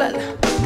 fala.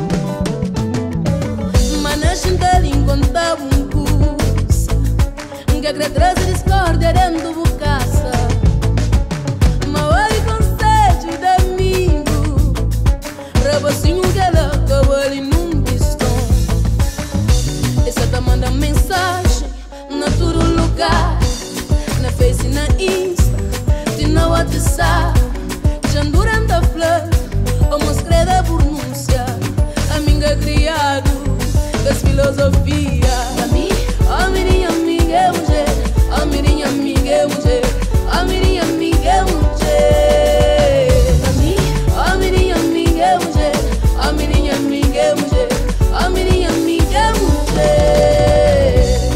Manashinta linconta curso que crê trazer discórdia dentro do caça. Mawai com sede de domingo, rabacinho que ela acabou ali num pistão. Essa tá manda mensagem na todo lugar, na Face e na Insta, e na WhatsApp. Já durante a flor, vamos crer a pronúncia, a minha criado, das filosofia. A minha amiga é mulher, a minha amiga é mulher, a minha amiga é mulher. A minha amiga é mulher, a minha amiga é mulher, a minha amiga é mulher.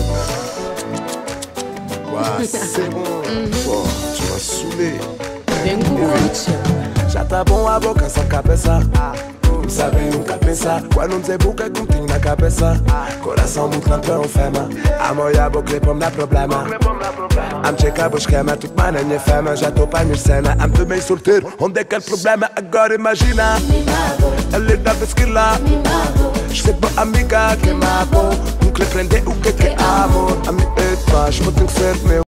Ouais, c'est bon. Oh, tu m'as saoulé. Já tá bom a boca só cabeça. Sabe nunca pensa. Quando dizer boca que tem na cabeça. Coração muito não tão fema. Amor e a boca para me dar problema. Am checar o esquema, tudo mais na minha fama. Já tô pra minha cena, am também solteiro. Onde é que é o problema? Agora imagina. Ela dá pesquila. Sei boa amiga que me amou. Nunca aprender o que é amor. A minha faz, mas tem que ser meu.